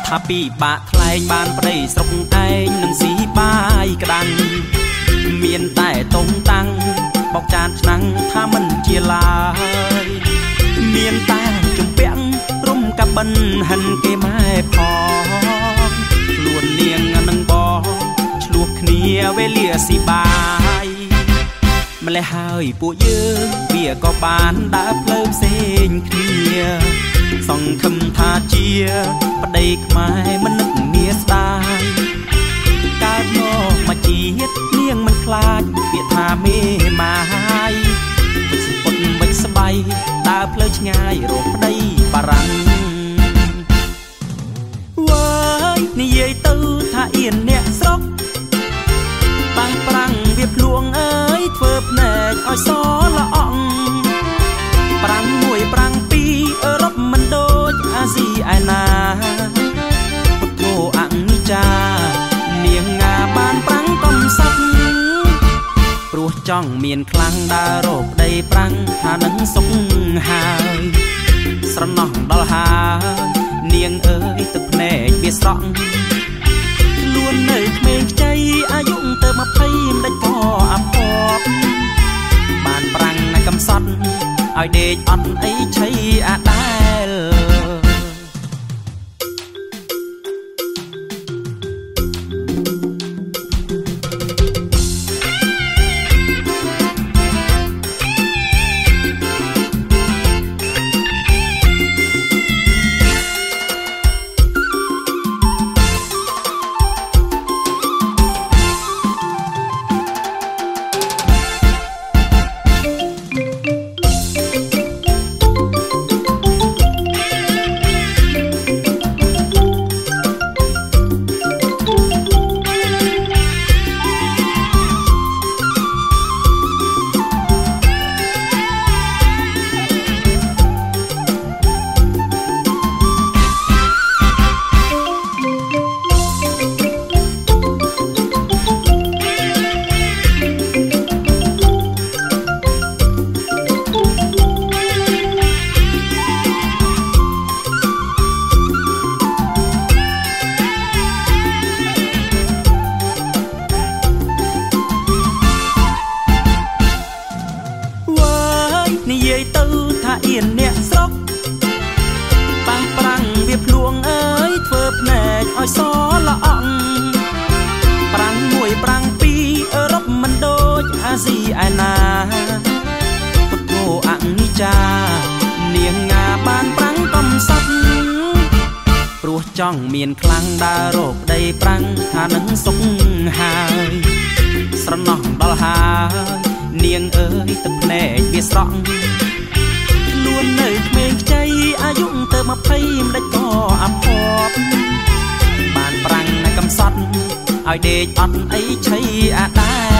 ថាពីបាក់ថ្លែងបានប្តីស្រុកឯងនឹងស៊ីបាយក្តាំងមានតែតុងតាំងបោកចានឆ្នាំងថាមិនជាឡើយមានតែជំពាំងរុំកាបិនហិនគេម៉ែផងខ្លួននាងនឹងបងឆ្លោះគ្នាវេលាស៊ីបាយម្លេះហើយពួកយើងវាក៏បានដើរផ្លូវផ្សេងគ្នាសង្ឃឹមថាជាប្តីខ្មែរមិននឹកនាស្ដាយកើតមកជាតិនាងមិនខ្លាចពាក្យថាមេម៉ាយមិនសុពុតមិនស្បៃដើរផ្លូវឆ្ងាយរកប្តីបារាំងវើយនិយាយទៅថាអៀនអ្នកស្រុកបាំងប្រាំងវាភ្លួងអើយធ្វើភ្នែកឲ្យសល្អអងប្រាំងមួយប្រាំងពីរអឺរ៉ុបមិនដូចអាស៊ីឯណាពុទ្ធោអនិច្ចានាងងាបានប្រាំងកំសត់ព្រោះចង់មានខ្លាំងដើររកប្តីប្រាំងថានឹងសុខហើយស្រណោះដល់ហើយនាងអើយទឹកភ្នែកវាស្រក់ខ្លួននៅក្មេងខ្ចីអាយុទៅ20មិនដេចក៏អាភ័ព្វបានប្រាំងនៅកំសត់ឲ្យដេកអត់អីឆៃអាដែលនិយាយទៅថាអៀនអ្នកស្រុកបាំងប្រាំងវាភ្លួងអើយធ្វើភ្នែកឲ្យសល្អអងប្រាំងមួយប្រាំងពីរអឺរ៉ុបមិនដូចអាស៊ីឯណាពុទ្ធោអនិច្ចានាងងាបានប្រាំងកំសត់ព្រោះចង់មានខ្លាំងដើររកប្តីប្រាំងថានឹងសុខហើយស្រណោះដល់ហើយនាងអើយទឹកភ្នែកវាស្រក់ខ្លួននៅក្មេងខ្ចីអាយុទៅ20មិនដេចក៏អាភ័ព្វបានប្រាំងនៅកំសត់ឲ្យដេកអត់អីឆៃអាដែរ